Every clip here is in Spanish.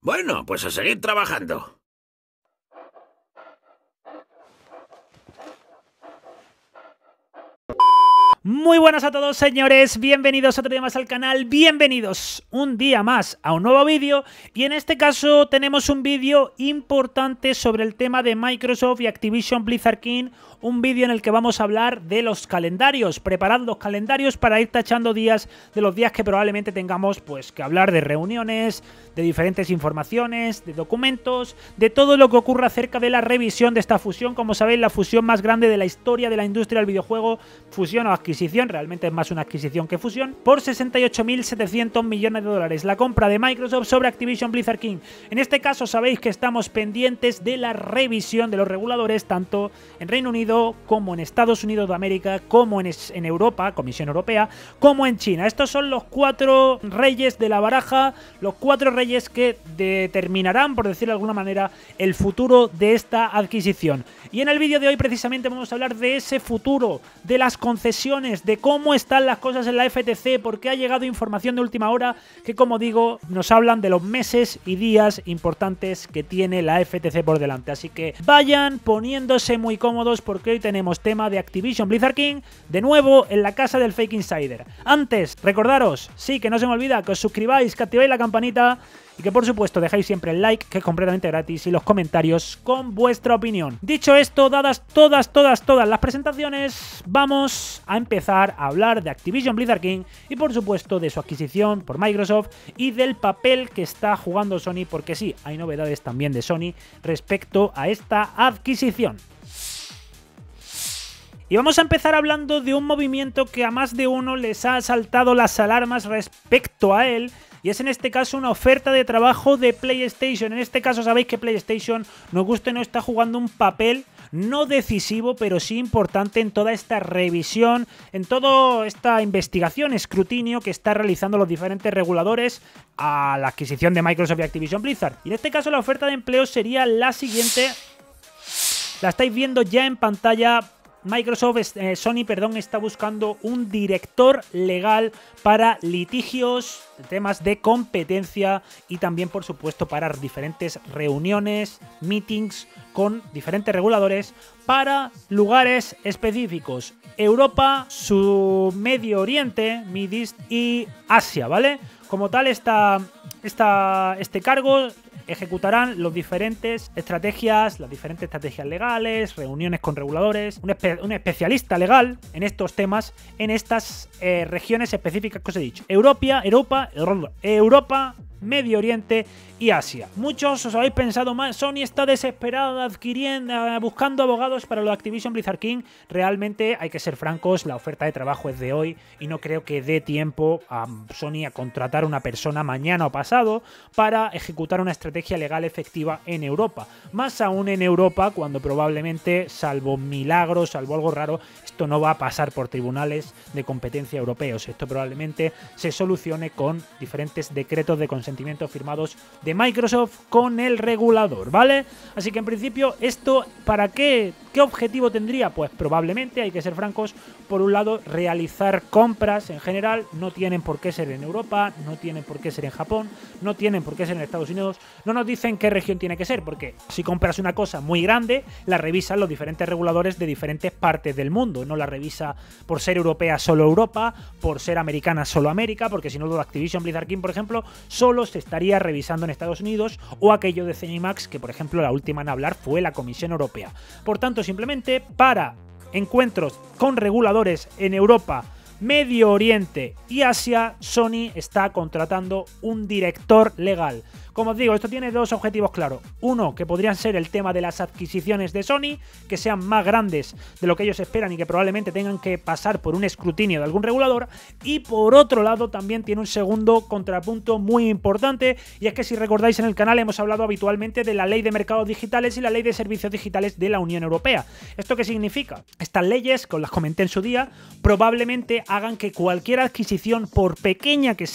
Bueno, pues a seguir trabajando. Muy buenas a todos, señores, bienvenidos otro día más al canal, bienvenidos un día más a un nuevo vídeo, y en este caso tenemos un vídeo importante sobre el tema de Microsoft y Activision Blizzard King, un vídeo en el que vamos a hablar de los calendarios, preparad los calendarios para ir tachando días de los días que probablemente tengamos pues que hablar de reuniones, de diferentes informaciones, de documentos, de todo lo que ocurra acerca de la revisión de esta fusión. Como sabéis, la fusión más grande de la historia de la industria del videojuego, fusión o adquisición, realmente es más una adquisición que fusión, por 68.700 millones de dólares, la compra de Microsoft sobre Activision Blizzard King. En este caso sabéis que estamos pendientes de la revisión de los reguladores, tanto en Reino Unido como en Estados Unidos de América, como en Europa, Comisión Europea, como en China. Estos son los cuatro reyes de la baraja, los cuatro reyes que determinarán, por decirlo de alguna manera, el futuro de esta adquisición. Y en el vídeo de hoy precisamente vamos a hablar de ese futuro, de las concesiones, de cómo están las cosas en la FTC, porque ha llegado información de última hora que, como digo, nos hablan de los meses y días importantes que tiene la FTC por delante. Así que vayan poniéndose muy cómodos porque hoy tenemos tema de Activision Blizzard King, de nuevo en la casa del Fake Insider. Antes, recordaros, sí, que no se me olvida, que os suscribáis, que activéis la campanita y que por supuesto dejéis siempre el like, que es completamente gratis, y los comentarios con vuestra opinión. Dicho esto, dadas todas las presentaciones, vamos a empezar a hablar de Activision Blizzard King y por supuesto de su adquisición por Microsoft y del papel que está jugando Sony, porque sí, hay novedades también de Sony respecto a esta adquisición. Y vamos a empezar hablando de un movimiento que a más de uno les ha saltado las alarmas respecto a él, y es en este caso una oferta de trabajo de PlayStation. En este caso sabéis que PlayStation, nos guste o no, está jugando un papel no decisivo, pero sí importante en toda esta revisión, en toda esta investigación, escrutinio que está realizando los diferentes reguladores a la adquisición de Microsoft y Activision Blizzard. Y en este caso la oferta de empleo sería la siguiente, la estáis viendo ya en pantalla. Sony está buscando un director legal para litigios, temas de competencia y también, por supuesto, para diferentes reuniones, meetings con diferentes reguladores para lugares específicos: Europa, su Medio Oriente, Mid East y Asia, ¿vale? Como tal, este cargo ejecutarán las diferentes estrategias legales, reuniones con reguladores, un especialista legal en estos temas, en estas regiones específicas que os he dicho: Europa, Medio Oriente y Asia. Muchos os habéis pensado más, Sony está desesperada buscando abogados para lo de Activision Blizzard King. Realmente, hay que ser francos, la oferta de trabajo es de hoy y no creo que dé tiempo a Sony a contratar a una persona mañana o pasado para ejecutar una estrategia legal efectiva en Europa. Más aún en Europa, cuando probablemente, salvo milagros, salvo algo raro, esto no va a pasar por tribunales de competencia europeos. Esto probablemente se solucione con diferentes decretos de consentimiento firmados de Microsoft con el regulador, ¿vale? Así que en principio, ¿esto para qué? ¿Qué objetivo tendría? Pues probablemente, hay que ser francos, por un lado, realizar compras en general. No tienen por qué ser en Europa, no tienen por qué ser en Japón, no tienen por qué ser en Estados Unidos. No nos dicen qué región tiene que ser, porque si compras una cosa muy grande, la revisan los diferentes reguladores de diferentes partes del mundo. No la revisa por ser europea solo Europa, por ser americana solo América, porque si no, lo de Activision Blizzard King, por ejemplo, solo se estaría revisando en Estados Unidos, o aquello de Zenimax, que por ejemplo la última en hablar fue la Comisión Europea. Por tanto, simplemente para encuentros con reguladores en Europa, Medio Oriente y Asia, Sony está contratando un director legal. Como os digo, esto tiene dos objetivos claros. Uno, que podrían ser el tema de las adquisiciones de Sony, que sean más grandes de lo que ellos esperan y que probablemente tengan que pasar por un escrutinio de algún regulador. Y por otro lado, también tiene un segundo contrapunto muy importante, y es que, si recordáis, en el canal hemos hablado habitualmente de la Ley de Mercados Digitales y la Ley de Servicios Digitales de la Unión Europea. ¿Esto qué significa? Estas leyes, que os las comenté en su día, probablemente hagan que cualquier adquisición, por pequeña que sea,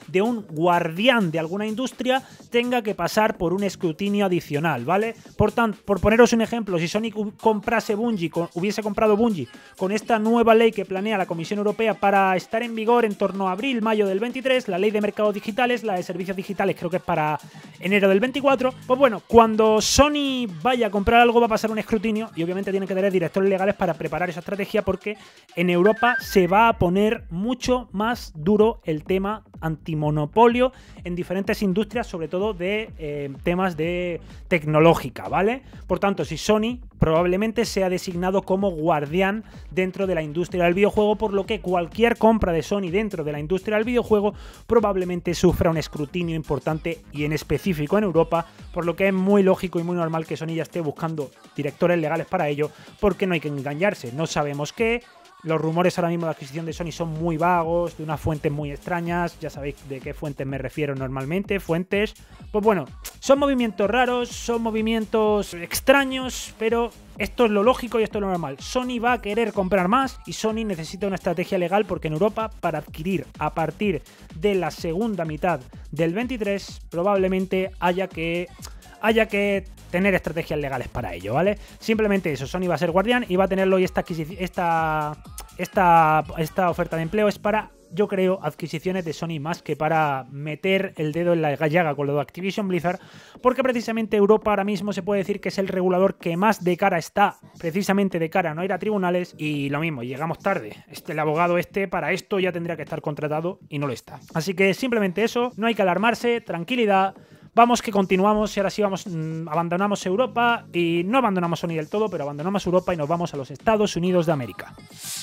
de un guardián de alguna industria tenga que pasar por un escrutinio adicional, ¿vale? Por tanto, por poneros un ejemplo, si Sony hubiese comprado Bungie con esta nueva ley que planea la Comisión Europea para estar en vigor en torno a abril-mayo del 23, la ley de mercados digitales, la de servicios digitales creo que es para enero del 24, pues bueno, cuando Sony vaya a comprar algo va a pasar un escrutinio y obviamente tienen que tener directores legales para preparar esa estrategia, porque en Europa se va a poner mucho más duro el tema antimonopolio en diferentes industrias, sobre todo de temas de tecnológica, ¿vale? Por tanto, si Sony probablemente sea designado como guardián dentro de la industria del videojuego, por lo que cualquier compra de Sony dentro de la industria del videojuego probablemente sufra un escrutinio importante y en específico en Europa, por lo que es muy lógico y muy normal que Sony ya esté buscando directores legales para ello, porque no hay que engañarse, no sabemos qué. Los rumores ahora mismo de adquisición de Sony son muy vagos, de unas fuentes muy extrañas, ya sabéis de qué fuentes me refiero normalmente, fuentes. Pues bueno, son movimientos raros, son movimientos extraños, pero esto es lo lógico y esto es lo normal. Sony va a querer comprar más y Sony necesita una estrategia legal, porque en Europa, para adquirir a partir de la segunda mitad del 23, probablemente haya que tener estrategias legales para ello, ¿vale? Simplemente eso, Sony va a ser guardián y va a tenerlo, y esta oferta de empleo es para, yo creo, adquisiciones de Sony más que para meter el dedo en la llaga con lo de Activision Blizzard, porque precisamente Europa ahora mismo se puede decir que es el regulador que más de cara está, precisamente de cara a no ir a tribunales, y lo mismo, llegamos tarde. El abogado para esto ya tendría que estar contratado y no lo está. Así que simplemente eso, no hay que alarmarse, tranquilidad. Vamos que continuamos y ahora sí abandonamos Europa, y no abandonamos Sony del todo, pero abandonamos Europa y nos vamos a los Estados Unidos de América.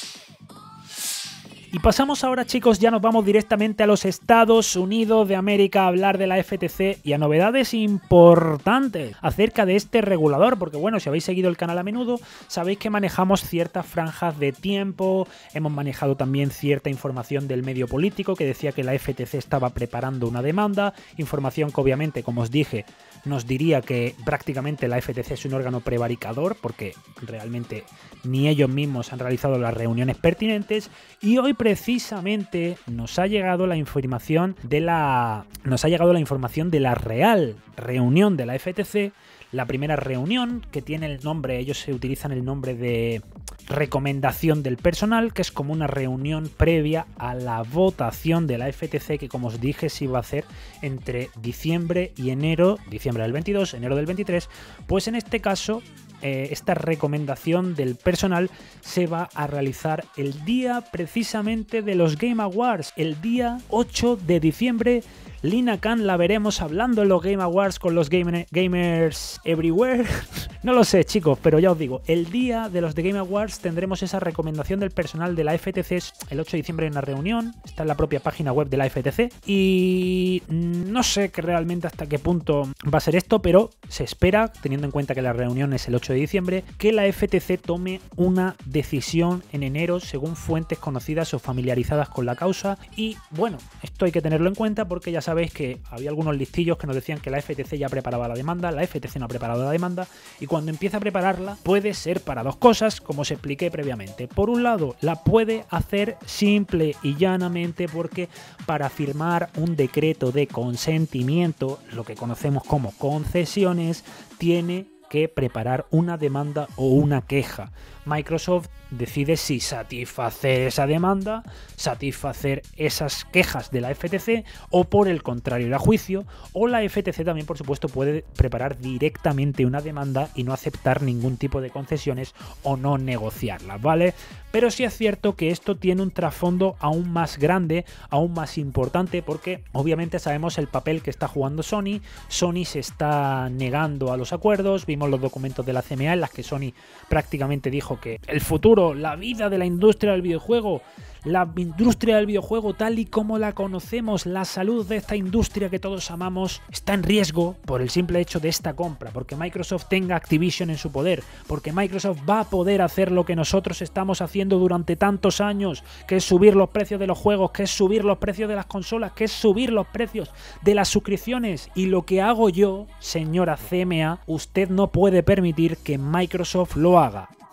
Y pasamos ahora, chicos, ya nos vamos directamente a los Estados Unidos de América a hablar de la FTC y a novedades importantes acerca de este regulador, porque bueno, si habéis seguido el canal a menudo, sabéis que manejamos ciertas franjas de tiempo, hemos manejado también cierta información del medio político que decía que la FTC estaba preparando una demanda, información que obviamente, como os dije, nos diría que prácticamente la FTC es un órgano prevaricador, porque realmente ni ellos mismos han realizado las reuniones pertinentes, y hoy precisamente nos ha llegado la información de la real reunión de la FTC, la primera reunión, que tiene el nombre, ellos se utilizan el nombre de recomendación del personal, que es como una reunión previa a la votación de la FTC, que como os dije se iba a hacer entre diciembre y enero, diciembre del 22, enero del 23, pues en este caso esta recomendación del personal se va a realizar el día precisamente de los Game Awards, el día 8 de diciembre. Lina Khan la veremos hablando en los Game Awards con los gamers everywhere. No lo sé, chicos, pero ya os digo, el día de los The Game Awards tendremos esa recomendación del personal de la FTC el 8 de diciembre en una reunión. Está en la propia página web de la FTC y no sé realmente hasta qué punto va a ser esto, pero se espera, teniendo en cuenta que la reunión es el 8 de diciembre, que la FTC tome una decisión en enero según fuentes conocidas o familiarizadas con la causa. Y bueno, esto hay que tenerlo en cuenta porque ya sabéis que había algunos listillos que nos decían que la FTC ya preparaba la demanda. La FTC no ha preparado la demanda y cuando empieza a prepararla puede ser para dos cosas, como os expliqué previamente. Por un lado, la puede hacer simple y llanamente porque para firmar un decreto de consentimiento, lo que conocemos como concesiones, tiene que preparar una demanda o una queja. Microsoft decide si satisfacer esa demanda, satisfacer esas quejas de la FTC o por el contrario ir a juicio, o la FTC también por supuesto puede preparar directamente una demanda y no aceptar ningún tipo de concesiones o no negociarlas, ¿vale? Pero sí es cierto que esto tiene un trasfondo aún más grande, aún más importante, porque obviamente sabemos el papel que está jugando Sony. Sony se está negando a los acuerdos, vimos los documentos de la CMA en las que Sony prácticamente dijo que el futuro, la vida de la industria del videojuego, tal y como la conocemos, la salud de esta industria que todos amamos, está en riesgo por el simple hecho de esta compra, porque Microsoft tenga Activision en su poder, porque Microsoft va a poder hacer lo que nosotros estamos haciendo durante tantos años, que es subir los precios de los juegos, que es subir los precios de las consolas, que es subir los precios de las suscripciones. Y lo que hago yo, señora CMA, usted no puede permitir que Microsoft lo haga.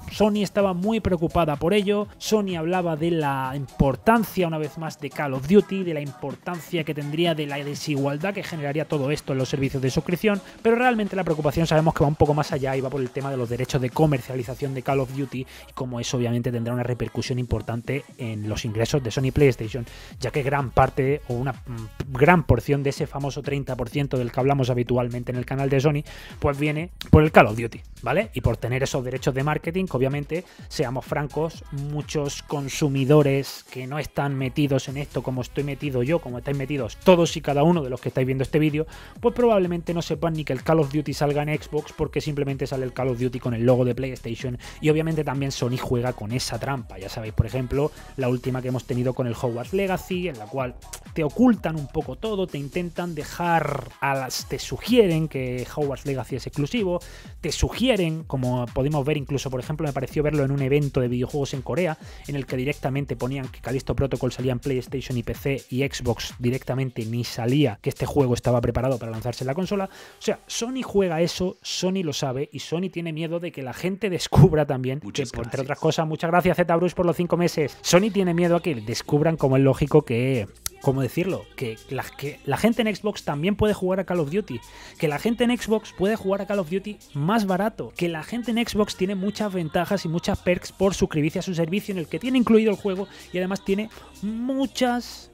Sony estaba muy preocupada por ello. Sony hablaba de la importancia, una vez más, de Call of Duty, de la importancia que tendría, de la desigualdad que generaría todo esto en los servicios de suscripción, pero realmente la preocupación sabemos que va un poco más allá y va por el tema de los derechos de comercialización de Call of Duty, y como eso obviamente tendrá una repercusión importante en los ingresos de Sony PlayStation, ya que gran parte o una gran porción de ese famoso 30% del que hablamos habitualmente en el canal de Sony, pues viene por el Call of Duty, ¿vale? Y por tener esos derechos de marketing, que obviamente, seamos francos, muchos consumidores que no están metidos en esto como estoy metido yo, como estáis metidos todos y cada uno de los que estáis viendo este vídeo, pues probablemente no sepan ni que el Call of Duty salga en Xbox, porque simplemente sale el Call of Duty con el logo de PlayStation, y obviamente también Sony juega con esa trampa. Ya sabéis, por ejemplo, la última que hemos tenido con el Hogwarts Legacy, en la cual te ocultan un poco todo, te intentan dejar te sugieren que Hogwarts Legacy es exclusivo, te sugieren, como pudimos ver incluso, por ejemplo, me pareció verlo en un evento de videojuegos en Corea, en el que directamente ponían que Callisto Protocol salía en PlayStation y PC, y Xbox directamente ni salía que este juego estaba preparado para lanzarse en la consola. O sea, Sony juega eso, Sony lo sabe, y Sony tiene miedo de que la gente descubra también, entre otras cosas, muchas gracias ZBruce por los 5 meses, Sony tiene miedo a que descubran, como es lógico, que... ¿cómo decirlo? Que la gente en Xbox también puede jugar a Call of Duty. Que la gente en Xbox puede jugar a Call of Duty más barato. Que la gente en Xbox tiene muchas ventajas y muchas perks por suscribirse a su servicio, en el que tiene incluido el juego, y además tiene muchas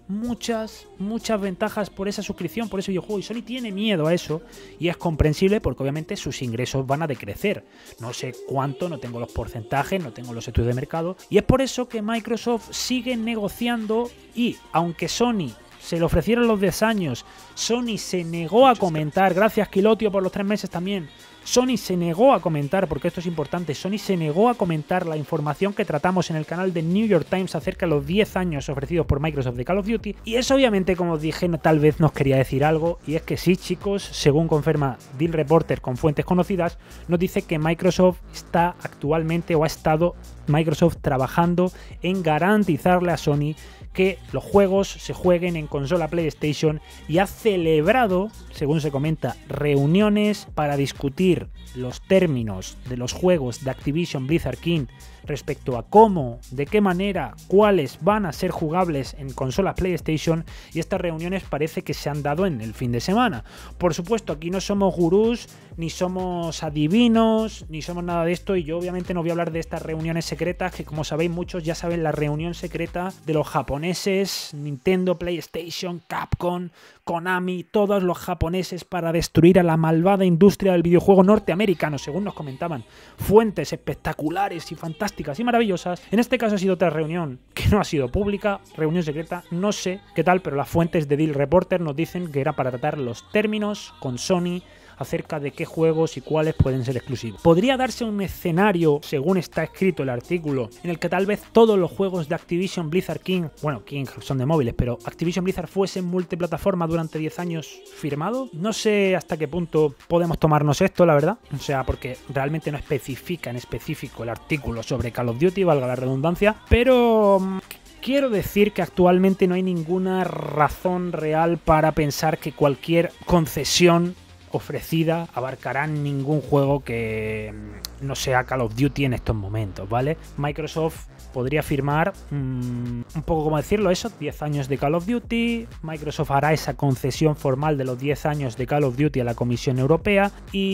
ventajas por esa suscripción, por ese videojuego. Y Sony tiene miedo a eso, y es comprensible porque obviamente sus ingresos van a decrecer. No sé cuánto, no tengo los porcentajes, no tengo los estudios de mercado, y es por eso que Microsoft sigue negociando, y aunque Sony se le ofrecieron los 10 años, Sony se negó a comentar, gracias Kilotio por los 3 meses también, Sony se negó a comentar, porque esto es importante, Sony se negó a comentar la información que tratamos en el canal de New York Times acerca de los 10 años ofrecidos por Microsoft de Call of Duty, y eso obviamente, como os dije, tal vez nos quería decir algo, y es que sí, chicos, según confirma Deal Reporter con fuentes conocidas, nos dice que Microsoft está actualmente, o ha estado Microsoft trabajando en garantizarle a Sony que los juegos se jueguen en consola PlayStation, y ha celebrado, según se comenta, reuniones para discutir los términos de los juegos de Activision Blizzard King respecto a cómo, de qué manera, cuáles van a ser jugables en consolas PlayStation, y estas reuniones parece que se han dado en el fin de semana. Por supuesto, aquí no somos gurús, ni somos adivinos, ni somos nada de esto, y yo obviamente no voy a hablar de estas reuniones secretas, que como sabéis muchos ya saben, la reunión secreta de los japoneses, Nintendo, PlayStation, Capcom, Konami, todos los japoneses, para destruir a la malvada industria del videojuego norteamericano, según nos comentaban fuentes espectaculares y fantásticas y maravillosas. En este caso ha sido otra reunión que no ha sido pública, reunión secreta, no sé qué tal, pero las fuentes de Deal Reporter nos dicen que era para tratar los términos con Sony acerca de qué juegos y cuáles pueden ser exclusivos. Podría darse un escenario, según está escrito el artículo, en el que tal vez todos los juegos de Activision Blizzard King, bueno, King son de móviles, pero Activision Blizzard fuesen multiplataforma durante 10 años firmado. No sé hasta qué punto podemos tomarnos esto, la verdad. O sea, porque realmente no especifica en específico el artículo sobre Call of Duty, valga la redundancia, pero... quiero decir que actualmente no hay ninguna razón real para pensar que cualquier concesión ofrecida abarcará ningún juego que no sea Call of Duty en estos momentos, ¿vale? Microsoft podría firmar un poco, como decirlo, eso, 10 años de Call of Duty. Microsoft hará esa concesión formal de los 10 años de Call of Duty a la Comisión Europea,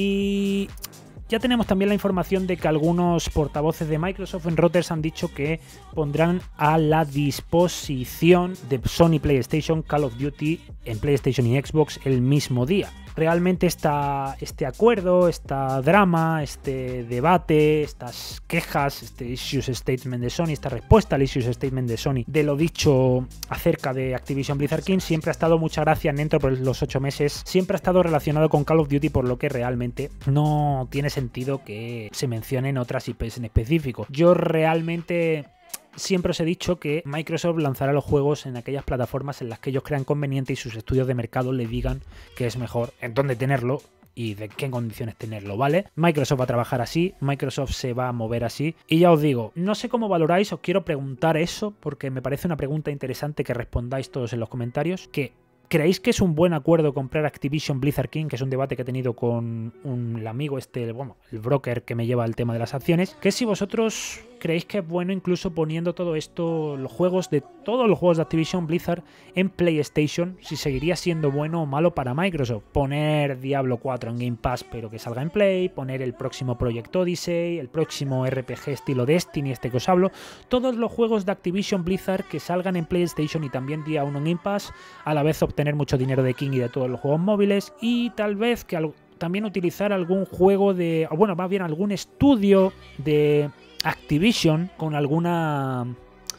y ya tenemos también la información de que algunos portavoces de Microsoft en Reuters han dicho que pondrán a la disposición de Sony PlayStation Call of Duty en PlayStation y Xbox el mismo día. Realmente este acuerdo, esta drama, este debate, estas quejas, este issues statement de Sony, esta respuesta al issues statement de Sony de lo dicho acerca de Activision Blizzard King, siempre ha estado, muchas gracias Nentro por los 8 meses, siempre ha estado relacionado con Call of Duty, por lo que realmente no tiene sentido que se mencionen otras IPs en específico. Yo realmente... siempre os he dicho que Microsoft lanzará los juegos en aquellas plataformas en las que ellos crean conveniente y sus estudios de mercado le digan que es mejor en dónde tenerlo y de qué condiciones tenerlo, ¿vale? Microsoft va a trabajar así, Microsoft se va a mover así, y ya os digo, no sé cómo valoráis, os quiero preguntar eso porque me parece una pregunta interesante que respondáis todos en los comentarios, que ¿Creéis que es un buen acuerdo comprar Activision Blizzard King? Que es un debate que he tenido con el amigo el broker que me lleva el tema de las acciones. Que si vosotros creéis que es bueno incluso poniendo todo esto, todos los juegos de Activision Blizzard en PlayStation, si seguiría siendo bueno o malo para Microsoft. Poner Diablo 4 en Game Pass pero que salga en Play, poner el próximo Project Odyssey, el próximo RPG estilo Destiny, este que os hablo, todos los juegos de Activision Blizzard que salgan en PlayStation y también día 1 en Game Pass, a la vez obtener mucho dinero de King y de todos los juegos móviles, y tal vez que también utilizar algún juego más bien algún estudio de Activision con alguna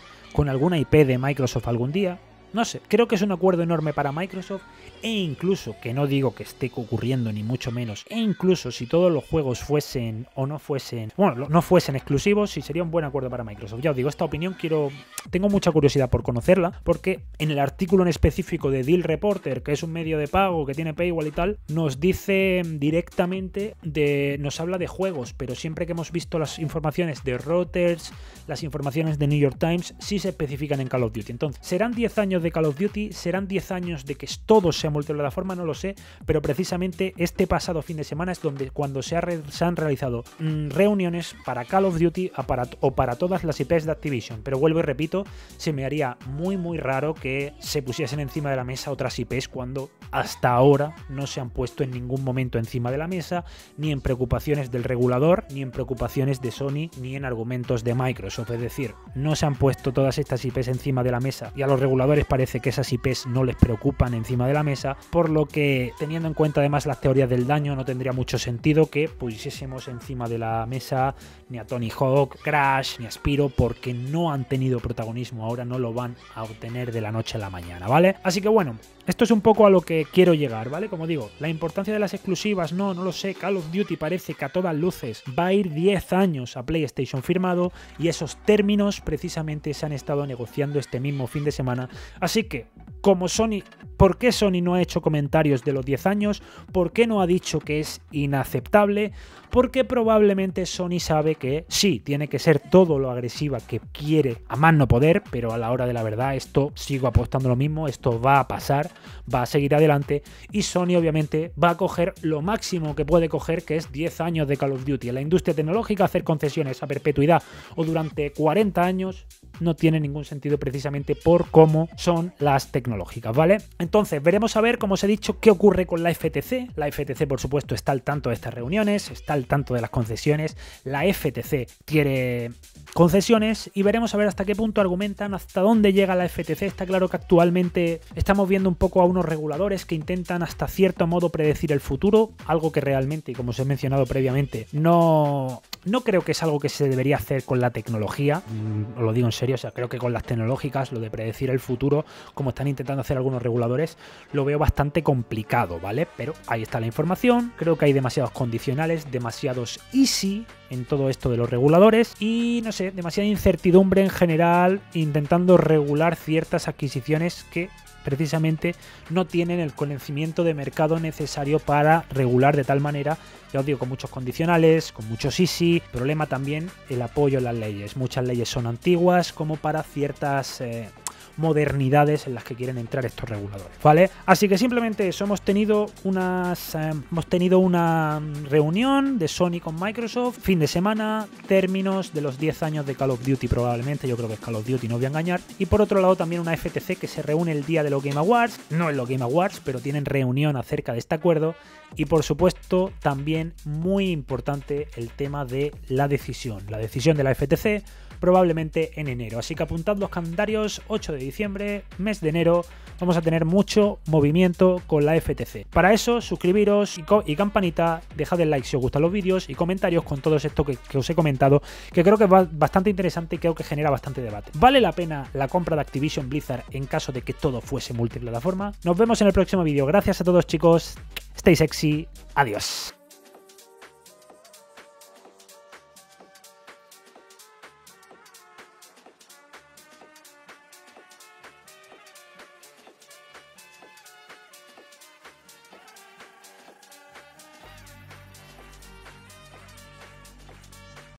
IP de Microsoft algún día. No sé, creo que es un acuerdo enorme para Microsoft, e incluso, que no digo que esté ocurriendo ni mucho menos, e incluso si todos los juegos fuesen o no fuesen, no fuesen exclusivos, sí sería un buen acuerdo para Microsoft. Ya os digo, esta opinión tengo mucha curiosidad por conocerla, porque en el artículo en específico de Deal Reporter, que es un medio de pago que tiene paywall y tal, nos dice directamente, nos habla de juegos, pero siempre que hemos visto las informaciones de Reuters, las informaciones de New York Times, sí se especifican en Call of Duty. Entonces, ¿serán 10 años de Call of Duty? ¿Serán 10 años de que todo sea multiplataforma? No lo sé, pero precisamente este pasado fin de semana es cuando se han realizado reuniones para Call of Duty o para todas las IPs de Activision. Pero vuelvo y repito, se me haría muy raro que se pusiesen encima de la mesa otras IPs cuando hasta ahora no se han puesto en ningún momento encima de la mesa, ni en preocupaciones del regulador, ni en preocupaciones de Sony, ni en argumentos de Microsoft. Es decir, no se han puesto todas estas IPs encima de la mesa y a los reguladores parece que esas IPs no les preocupan encima de la mesa, por lo que, teniendo en cuenta además las teorías del daño, no tendría mucho sentido que pusiésemos encima de la mesa ni a Tony Hawk, Crash, ni a Spyro, porque no han tenido protagonismo ahora, no lo van a obtener de la noche a la mañana, ¿vale? Así que bueno, esto es un poco a lo que quiero llegar, ¿vale? Como digo, la importancia de las exclusivas, no lo sé. Call of Duty parece que a todas luces va a ir 10 años a PlayStation firmado, y esos términos precisamente se han estado negociando este mismo fin de semana. Así que, como Sony, ¿por qué Sony no ha hecho comentarios de los 10 años? ¿Por qué no ha dicho que es inaceptable? Porque probablemente Sony sabe que sí, tiene que ser todo lo agresiva que quiere a más no poder, pero a la hora de la verdad esto, sigo apostando lo mismo, esto va a pasar, va a seguir adelante, y Sony obviamente va a coger lo máximo que puede coger, que es 10 años de Call of Duty. En la industria tecnológica hacer concesiones a perpetuidad o durante 40 años no tiene ningún sentido, precisamente por cómo son las tecnológicas, ¿vale? Entonces veremos a ver, como os he dicho, qué ocurre con la FTC. La FTC, por supuesto, está al tanto de estas reuniones, está al tanto de las concesiones. La FTC quiere concesiones y veremos a ver hasta qué punto argumentan, hasta dónde llega la FTC. Está claro que actualmente estamos viendo un poco a unos reguladores que intentan hasta cierto modo predecir el futuro, algo que realmente, y como os he mencionado previamente, no creo que es algo que se debería hacer con la tecnología, os lo digo en serio. O sea, creo que con las tecnológicas, lo de predecir el futuro, como están intentando hacer algunos reguladores, lo veo bastante complicado, ¿vale? Pero ahí está la información. Creo que hay demasiados condicionales, demasiados easy en todo esto de los reguladores y, no sé, demasiada incertidumbre en general intentando regular ciertas adquisiciones que precisamente no tienen el conocimiento de mercado necesario para regular de tal manera, ya os digo, con muchos condicionales, con muchos easy. Problema también el apoyo en las leyes. Muchas leyes son antiguas como para ciertas modernidades en las que quieren entrar estos reguladores, ¿vale? Así que simplemente eso, hemos tenido una reunión de Sony con Microsoft, fin de semana, términos de los 10 años de Call of Duty probablemente, yo creo que es Call of Duty, no voy a engañar, y por otro lado también una FTC que se reúne el día de los Game Awards, no en los Game Awards, pero tienen reunión acerca de este acuerdo, y por supuesto también muy importante el tema de la decisión de la FTC, probablemente en enero. Así que apuntad los calendarios, 8 de diciembre, mes de enero, vamos a tener mucho movimiento con la FTC. Para eso, suscribiros y campanita, dejad el like si os gustan los vídeos y comentarios con todo esto que os he comentado, que creo que es bastante interesante y creo que genera bastante debate. ¿Vale la pena la compra de Activision Blizzard en caso de que todo fuese multiplataforma? Nos vemos en el próximo vídeo. Gracias a todos, chicos. Stay sexy. Adiós.